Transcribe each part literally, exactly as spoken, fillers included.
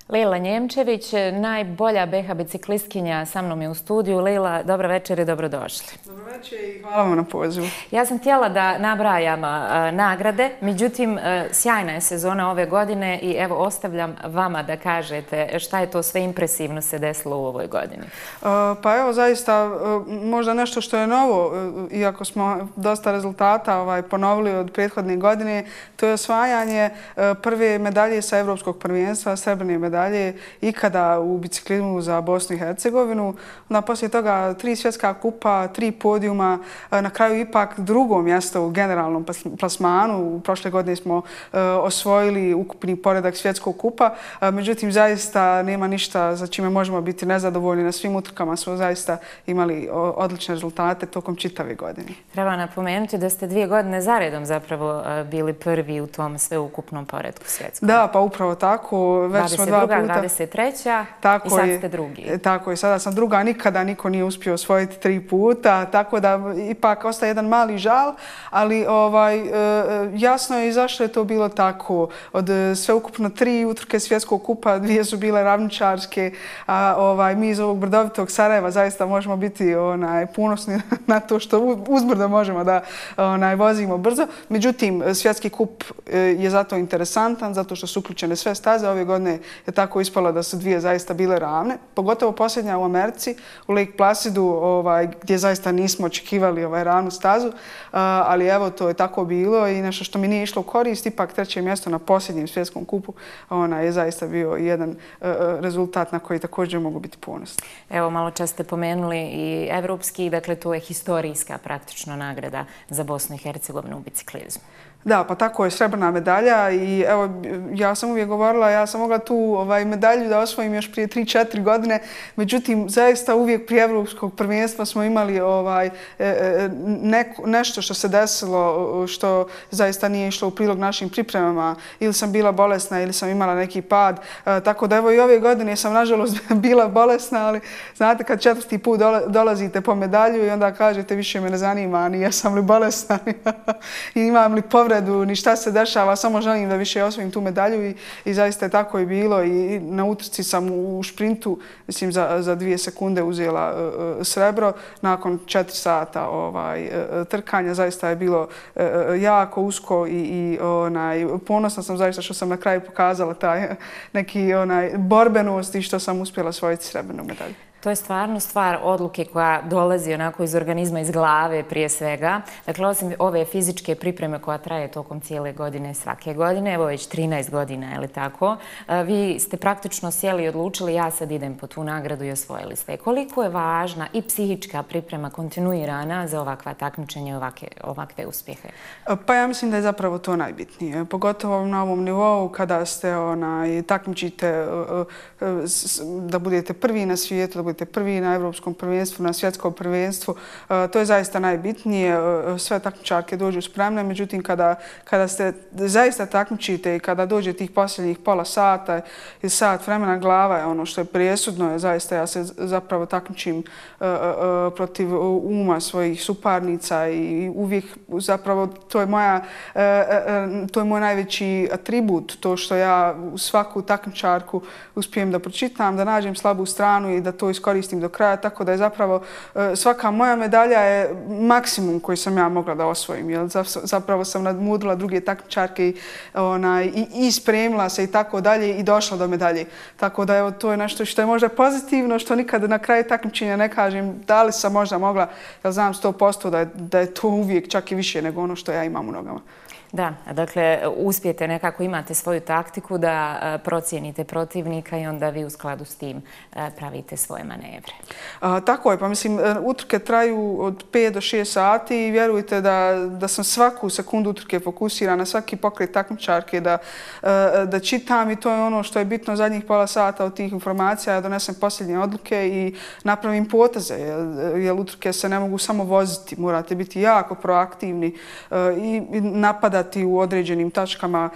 Lejla Njemčević, najbolja B H biciklistkinja, sa mnom je u studiju. Lejla, dobro večer i dobrodošli. Dobro večer i hvala vam na pozivu. Ja sam htjela da nabrajam nagrade, međutim, sjajna je sezona ove godine i evo ostavljam vama da kažete šta je to sve impresivno se desilo u ovoj godini. Pa evo, zaista, možda nešto što je novo, iako smo dosta rezultata ponovili od prethodne godine, to je osvajanje prve medalje sa Evropskog prvenstva, srebrne medalje ikada u biciklizmu za Bosnu i Hercegovinu. Onda poslije toga tri svjetska kupa, tri podijuma, na kraju ipak drugo mjesto u generalnom plasmanu. Prošle godine smo osvojili ukupni poredak svjetskog kupa, međutim zaista nema ništa za čime možemo biti nezadovoljni. Na svim utrkama smo zaista imali odlične rezultate tokom čitave godine. Treba napomenuti da ste dvije godine zaredom zapravo bili prvi u tom sveukupnom poretku svjetskom. Da, pa upravo tako. Već smo dva puta. dvadeset treća i sad ste drugi. Tako je, sada sam druga. Nikada niko nije uspio osvojiti tri puta, tako da ipak ostaje jedan mali žal, ali jasno je i zašto je to bilo tako. Od sveukupno tri utrke svjetskog kupa, dvije su bile ravničarske, a mi iz ovog brdovitog Sarajeva zaista možemo biti ponosni na to što uzbrdo možemo da vozimo brzo. Međutim, svjetski kup je zato interesantan, zato što su uključene sve staze. Ove godine je tako ispalo da su dvije zaista bile ravne. Pogotovo posljednja u Americi, u Lake Placidu, gdje zaista nismo očekivali ravnu stazu. Ali evo, to je tako bilo i nešto što mi nije išlo u korist. Ipak treće mjesto na posljednjem svjetskom kupu je zaista bio jedan rezultat na koji također mogu biti ponosni. Evo, malo čas ste pomenuli i evropski, dakle to je historijska praktično nagrada za Bosnu i Hercegovinu u biciklizmu. Da, pa tako je, srebrna medalja i evo, ja sam uvijek govorila, ja sam mogla tu medalju da osvojim još prije tri četiri godine, međutim, zaista uvijek prije Evropskog prvenstva smo imali nešto što se desilo, što zaista nije išlo u prilog našim pripremama, ili sam bila bolesna ili sam imala neki pad, tako da evo i ove godine sam nažalost bila bolesna, ali znate kad četvrti put dolazite po medalju i onda kažete više me ne zanima ni jesam li bolesna, i imam li povredu, ni šta se dešava, samo želim da više osvojim tu medalju i zaista je tako i bilo i na utrci sam u šprintu, mislim za dvije sekunde uzela srebro, nakon četiri sata trkanja, zaista je bilo jako usko i ponosna sam zaista što sam na kraju pokazala taj neki borbenost i što sam uspjela osvojiti srebrnu medalju. To je stvarno stvar odluke koja dolazi onako iz organizma, iz glave prije svega. Dakle, osim ove fizičke pripreme koja traje tokom cijele godine, svake godine, evo već trinaest godina, je li tako, vi ste praktično sjeli i odlučili ja sad idem po tu nagradu i osvojili ste. Koliko je važna i psihička priprema kontinuirana za ovakva takmičenja i ovakve uspjehe? Pa ja mislim da je zapravo to najbitnije. Pogotovo na ovom nivou kada ste takmičite da budete prvi na svijetu, da budete prvi na Evropskom prvenstvu, na svjetskom prvenstvu. To je zaista najbitnije. Sve takmičarke dođu spremne, međutim kada ste zaista takmičite i kada dođe tih posljednjih pola sata i sat vremena, glava je ono što je presudno. Zaista ja se zapravo takmičim protiv uma svojih suparnica i uvijek zapravo to je moja, to je moj najveći atribut, to što ja u svaku takmičarku uspijem da pročitam, da nađem slabu stranu i da to iskoristim do kraja, tako da je zapravo svaka moja medalja je maksimum koji sam ja mogla da osvojim. Zapravo sam nadmudrila druge takmičarke i spremila se i tako dalje i došla do medalje. Tako da evo, to je nešto što je možda pozitivno, što nikada na kraju takmičenja ne kažem da li sam možda mogla, jer znam sto posto da je to uvijek čak i više nego ono što ja imam u nogama. Da, dakle, uspijete nekako, imate svoju taktiku da procijenite protivnika i onda vi u skladu s tim pravite svoje manevre. Tako je, pa mislim, utrke traju od pet do šest sati i vjerujte da sam svaku sekundu utrke fokusirana, svaki pokret takmičarke da čitam i to je ono što je bitno zadnjih pola sata od tih informacija, ja donesem posljednje odluke i napravim poteze, jer utrke se ne mogu samo voziti, morate biti jako proaktivni i napadati padati u određenim tačkama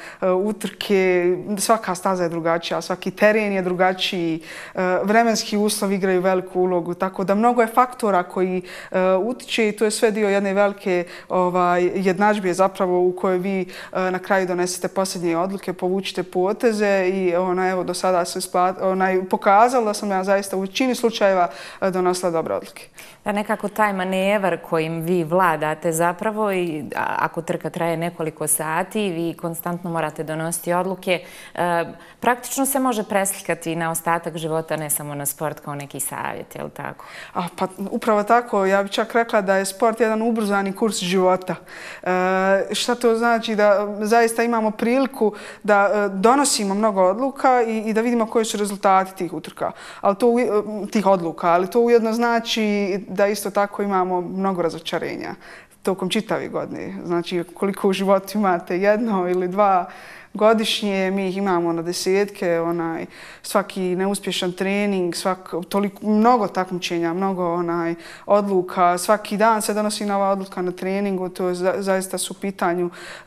utrke. Svaka staza je drugačija, svaki teren je drugačiji, vremenski uslovi igraju veliku ulogu, tako da mnogo je faktora koji utiče i to je sve dio jedne velike ovaj, jednadžbe zapravo u kojoj vi na kraju donesete posljednje odluke, povučite poteze i ona, evo, do sada se onaj, pokazalo da sam ja zaista u većini slučajeva donosila dobre odluke. Da nekako taj manevar kojim vi vladate zapravo i ako trka traje nekoliko sati, vi konstantno morate donositi odluke, praktično se može preslikati na ostatak života, ne samo na sport kao neki savjet, je li tako? A, pa upravo tako, ja bih čak rekla da je sport jedan ubrzani kurs života. E, šta to znači? Da zaista imamo priliku da donosimo mnogo odluka i, i da vidimo koji su rezultati tih utrka, ali to, tih odluka, ali to ujedno znači da isto tako imamo mnogo razočarenja tokom čitave godine. Znači, koliko u životu imate jedno ili dva godišnje, mi ih imamo na desetke, onaj, svaki neuspješan trening, svak, toliko, mnogo takmičenja, mnogo onaj, odluka, svaki dan se donosi nova odluka na treningu, to je za, zaista su u pitanju e,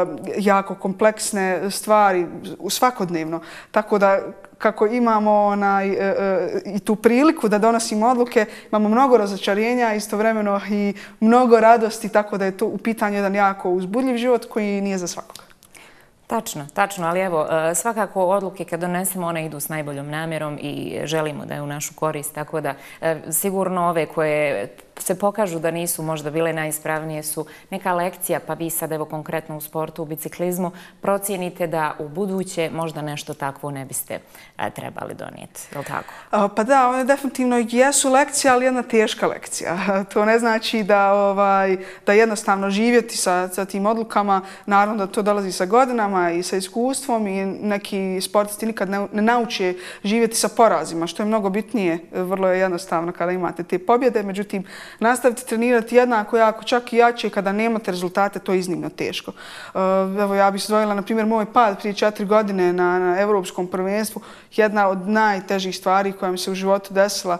jako kompleksne stvari svakodnevno. Tako da kako imamo onaj, e, e, i tu priliku da donosimo odluke, imamo mnogo razočarenja, istovremeno i mnogo radosti, tako da je to u pitanju jedan jako uzbudljiv život koji nije za svakoga. Tačno, tačno, ali evo, svakako odluke kad donesemo, one idu s najboljom namjerom i želimo da je u našu korist, tako da sigurno ove koje se pokažu da nisu možda bile najispravnije su neka lekcija, pa vi sad evo konkretno u sportu, u biciklizmu, procijenite da u buduće možda nešto takvo ne biste trebali donijeti, je li tako? Pa da, one definitivno jesu lekcija, ali jedna teška lekcija. To ne znači da, ovaj, da jednostavno živjeti sa, sa tim odlukama, naravno da to dolazi sa godinama i sa iskustvom i neki sportisti nikad ne, ne nauče živjeti sa porazima, što je mnogo bitnije, vrlo je jednostavno kada imate te pobjede, međutim, nastaviti trenirati jednako jako, čak i jače kada nemate rezultate, to je iznimno teško. Evo, ja bih izdvojila, na primjer, moj pad prije četiri godine na, na Evropskom prvenstvu. Jedna od najtežih stvari koja mi se u životu desila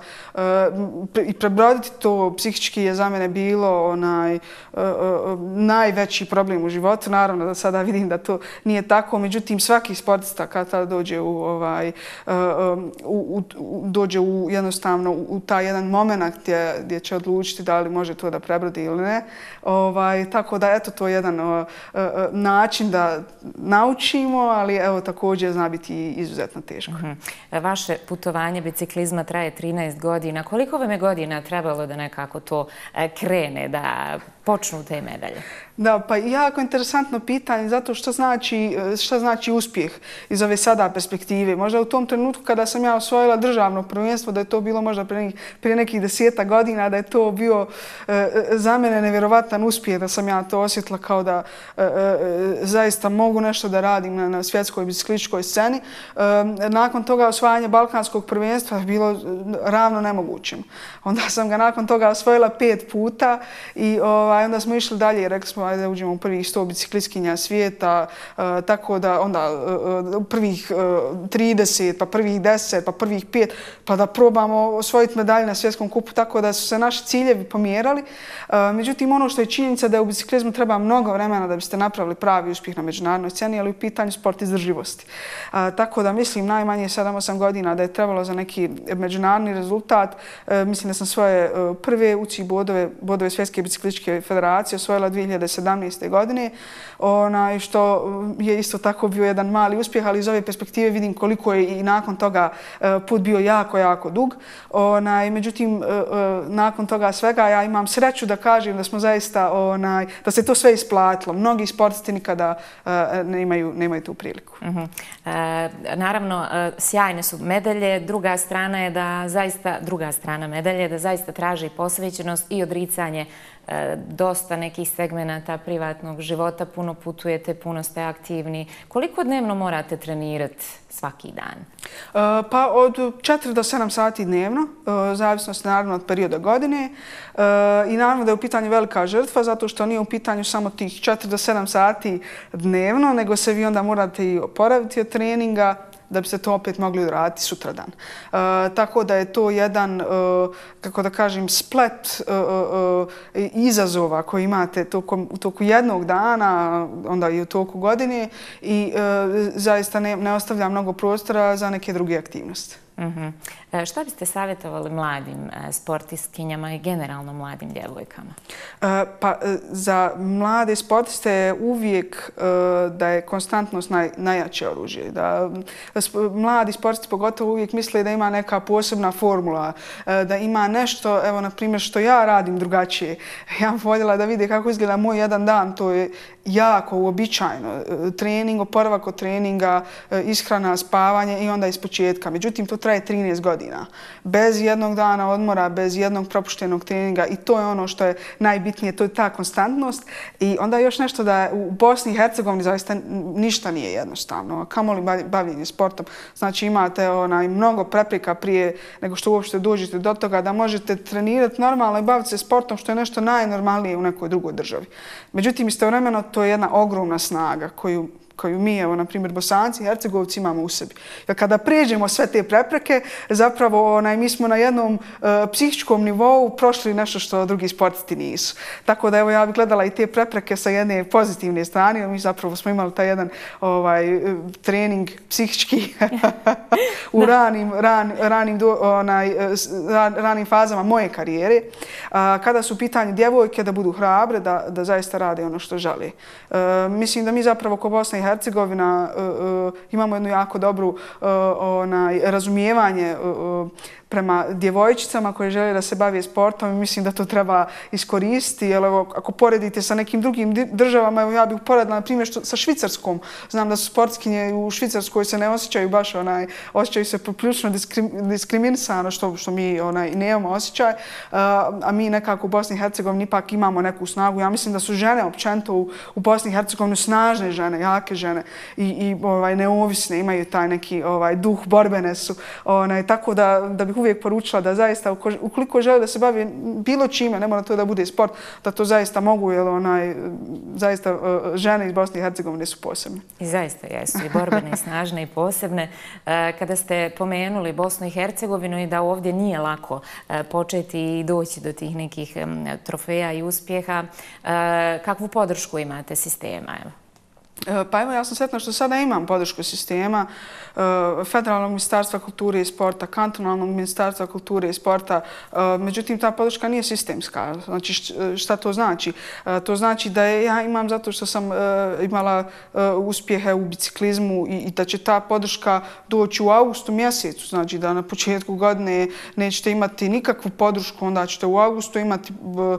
i prebroditi to psihički je za mene bilo onaj, najveći problem u životu. Naravno da sada vidim da to nije tako, međutim svaki sportista kada dođe u, ovaj, u, u, dođe u jednostavno u taj jedan moment gdje, gdje će odlučiti da li može to da prebrodi ili ne. Ovaj, tako da, eto, to je jedan o, o, način da naučimo, ali evo također zna biti izuzetno teško. Mm-hmm. Vaše putovanje biciklizma traje trinaest godina. Koliko vam je godina trebalo da nekako to krene, da počnu te medalje? Da, pa jako interesantno pitanje, zato što znači, šta znači uspjeh iz ove sada perspektive. Možda u tom trenutku kada sam ja osvojila državno prvenstvo, da je to bilo možda prije nekih, prije nekih deseta godina, da je to bio e, za mene nevjerovatan uspjeh, da sam ja to osjetila kao da e, e, zaista mogu nešto da radim na, na svjetskoj biciklističkoj sceni. E, nakon toga osvajanje balkanskog prvenstva je bilo ravno nemogućim. Onda sam ga nakon toga osvojila pet puta i ovaj, onda smo išli dalje i rekli smo ajde uđemo u prvih sto biciklistkinja svijeta, uh, tako da onda uh, prvih uh, trideset, pa prvih deset, pa prvih pet, pa da probamo osvojiti medalje na svjetskom kupu, tako da su se naši ciljevi pomjerali. Uh, međutim, ono što je činjenica da u biciklizmu treba mnogo vremena da biste napravili pravi uspjeh na međunarodnoj sceni, ali u pitanju sport izdrživosti. Uh, tako da mislim najmanje sedam osam godina da je trebalo za neki međunarodni rezultat. Uh, mislim da sam svoje uh, prve U C I bodove, bodove Svjetske biciklističke federacije osvojila dvije hiljade sedamnaeste. godine, onaj, što je isto tako bio jedan mali uspjeh, ali iz ove perspektive vidim koliko je i nakon toga put bio jako, jako dug. Onaj, međutim, nakon toga svega ja imam sreću da kažem da smo zaista, onaj, da se to sve isplatilo. Mnogi sportisti nikada nemaju, nemaju tu priliku. Uh-huh. e, naravno, sjajne su medalje. Druga strana je da zaista, druga strana medalje da zaista traži posvećenost i odricanje dosta nekih segmenata privatnog života, puno putujete, puno ste aktivni. Koliko dnevno morate trenirati svaki dan? Uh, pa od četiri do sedam sati dnevno, uh, zavisnost naravno od perioda godine. Uh, I naravno da je u pitanju velika žrtva, zato što nije u pitanju samo tih četiri do sedam sati dnevno, nego se vi onda morate i oporaviti od treninga, da biste to opet mogli odraditi sutradan. Tako da je to jedan, kako da kažem, splet izazova koji imate u toku jednog dana, onda i u toku godine i zaista ne ostavlja mnogo prostora za neke druge aktivnosti. Šta biste savjetovali mladim sportistkinjama i generalno mladim djevojkama? Pa za mlade sportiste je uvijek da je konstantnost najjače oružje. Mladi sportisti pogotovo uvijek misle da ima neka posebna formula, da ima nešto, evo na primjer što ja radim drugačije. Ja bih voljela da vide kako izgleda moj jedan dan, to je jako uobičajeno. Trening, oporavak od treninga, ishrana, spavanje i onda iz početka. Međutim, to traje trinaest godina. Bez jednog dana odmora, bez jednog propuštenog treninga i to je ono što je najbitnije, to je ta konstantnost. I onda još nešto da u Bosni i Hercegovini zaista ništa nije jednostavno. Kamoli bavljenje sportom. Znači imate onaj mnogo prepreka prije nego što uopšte dođete do toga da možete trenirati normalno i baviti se sportom što je nešto najnormalnije u nekoj drugoj državi. Međutim, istovremeno to je jedna ogromna snaga koju koju mi, evo, na primjer, Bosanci i Hercegovci imamo u sebi. Jer kada prijeđemo sve te prepreke, zapravo onaj, mi smo na jednom uh, psihičkom nivou prošli nešto što drugi sportisti nisu. Tako da, evo, ja bih gledala i te prepreke sa jedne pozitivne strane. Mi zapravo smo imali taj jedan ovaj, trening psihički u ranim, ran, ranim, do, onaj, ran, ranim fazama moje karijere. Uh, kada su u pitanju djevojke da budu hrabre, da, da zaista rade ono što žele. Uh, mislim da mi zapravo ko Bosna i Hercegovina uh, uh, imamo jednu jako dobru uh, onaj, razumijevanje uh, prema djevojčicama koje žele da se bave sportom i mislim da to treba iskoristiti. Jer evo, ako poredite sa nekim drugim državama, evo, ja bih poredila na primjer što, sa Švicarskom. Znam da su sportkinje u Švicarskoj se ne osjećaju baš, onaj, osjećaju se poprilično diskrim, diskriminisano što, što mi onaj, nemamo osjećaj. Uh, a mi nekako u Bosni i Hercegovini ipak imamo neku snagu. Ja mislim da su žene općenito u, u Bosni i Hercegovini snažne žene, jake žene i, i ovaj, neovisne, imaju taj neki ovaj, duh, borbene su. Onaj, tako da, da bih uvijek poručila da zaista ukoliko žele da se bavi bilo čime, ne mora to da bude sport, da to zaista mogu, jer onaj, zaista žene iz Bosne i Hercegovine su posebne. I zaista jesu i borbene, i snažne i posebne. Kada ste pomenuli Bosnu i Hercegovinu i da ovdje nije lako početi i doći do tih nekih trofeja i uspjeha, kakvu podršku imate sistema? Pa evo, ja sam sretna što sada imam podršku sistema Federalnog ministarstva kulture i sporta, Kantonalnog ministarstva kulture i sporta. Međutim, ta podrška nije sistemska. Znači, šta to znači? To znači da je, ja imam zato što sam imala uspjehe u biciklizmu i, i da će ta podrška doći u augustu mjesecu. Znači da na početku godine nećete imati nikakvu podršku, onda ćete u augustu imati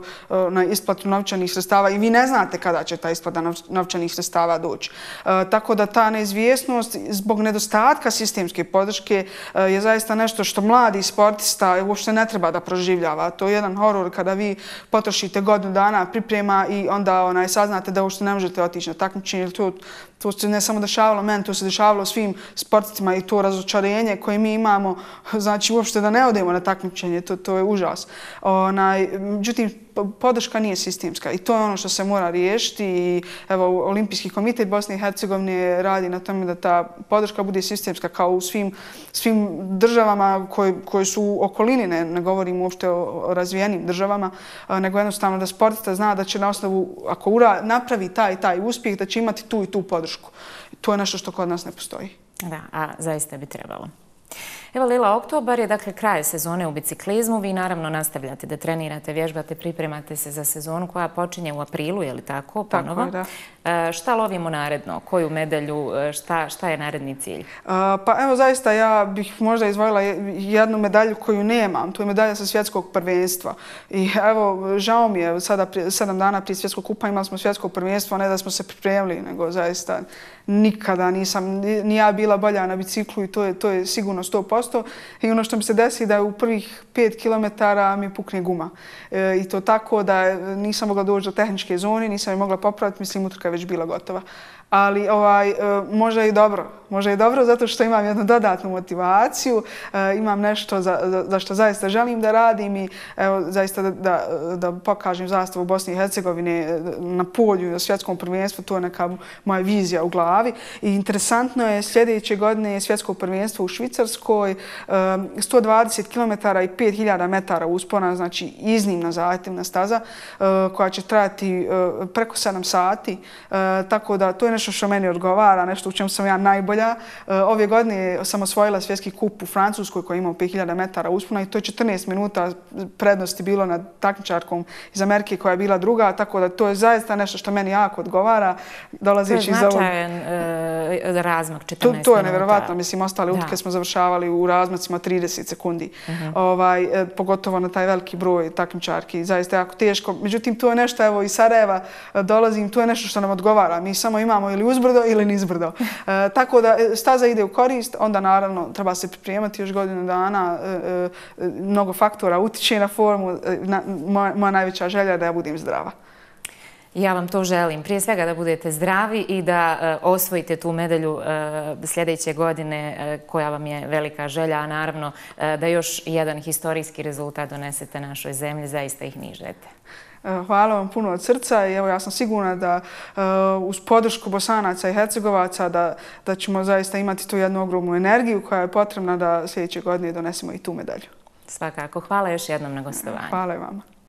na isplatu novčanih sredstava i vi ne znate kada će ta isplata novčanih sredstava doći. E, tako da ta neizvjesnost zbog nedostatka sistemske podrške e, je zaista nešto što mladi sportista uopšte ne treba da proživljava. To je jedan horor kada vi potrošite godinu dana priprema i onda onaj, saznate da uopšte ne možete otići na takmičenje. To, to se ne samo dešavalo meni, to se dešavalo svim sportistima i to razočarenje koje mi imamo, znači uopšte da ne odemo na takmičenje, to, to je užas. Onaj, međutim, podrška nije sistemska i to je ono što se mora riješiti i evo, Olimpijski komitet Bosne i Hercegovine radi na tome da ta podrška bude sistemska kao u svim, svim državama koje, koje su u okolini, ne, ne govorim uopšte o razvijenim državama, nego jednostavno da sportista zna da će na osnovu, ako ura, napravi taj i taj uspjeh, da će imati tu i tu podršku. To je nešto što kod nas ne postoji. Da, a zaista bi trebalo. Evo, Lila, oktobar je dakle kraj sezone u biciklizmu. Vi naravno nastavljate da trenirate, vježbate, pripremate se za sezonu koja počinje u aprilu, je li tako? Ponovo. Tako je, da. Šta lovimo naredno? Koju medalju? Šta, šta je naredni cilj? Pa evo, zaista ja bih možda izvojila jednu medalju koju nemam. To je medalja sa svjetskog prvenstva. I evo, žao mi je, sada prije, sedam dana prije svjetskog kupa imali smo svjetsko prvenstvo, ne da smo se pripremili, nego zaista nikada nisam, ni ja bila bolja na biciklu i to je, to je sigurno sto posto. I ono što mi se desi da je u prvih pet kilometara mi pukne guma. E, I to tako da nisam mogla doći do tehničke zone, nisam je mogla popraviti, mislim utrka je već bila gotova. Ali ovaj, možda i dobro, Možda je dobro zato što imam jednu dodatnu motivaciju, imam nešto za, za, za što zaista želim da radim i evo, zaista da, da, da pokažem zastavu Bosne i Hercegovine na polju na svjetskom prvenstvu, to je neka moja vizija u glavi. I interesantno je, sljedeće godine je svjetsko prvenstvo u Švicarskoj, sto dvadeset kilometara i pet hiljada metara uspona, znači iznimno zahtjevna staza koja će trajati preko sedam sati, tako da to je nešto što meni odgovara, nešto u čemu sam ja najbolja. Ove godine sam osvojila svjetski kup u Francuskoj koji ima pet hiljada metara uspona i to je četrnaest minuta prednosti bilo nad takmičarkom iz Amerike koja je bila druga, tako da to je zaista nešto što meni jako odgovara. Dolazeći iz ovog... To je značajan razmak, četrnaest minuta. To je nevjerovatno, mislim, ostale utrke smo završavali u razmacima trideset sekundi. Pogotovo na taj veliki broj takmičarki, zaista jako teško. Međutim, to je nešto, evo iz Sarajeva dolazim, to je nešto što nam odgovara. Mi samo imamo ili uzbrdo ili nizbrdo. Tako da staza ide u korist, onda naravno treba se pripremati još godinu dana, mnogo faktora utiče na formu, moja najveća želja je da ja budem zdrava. Ja vam to želim. Prije svega da budete zdravi i da osvojite tu medalju sljedeće godine koja vam je velika želja, a naravno da još jedan historijski rezultat donesete našoj zemlji, zaista ih nižete. Hvala vam puno od srca i evo ja sam sigurna da uz podršku Bosanaca i Hercegovaca da, da ćemo zaista imati tu jednu ogromnu energiju koja je potrebna da sljedeće godine donesemo i tu medalju. Svakako. Hvala još jednom na gostovanju. Hvala i vama.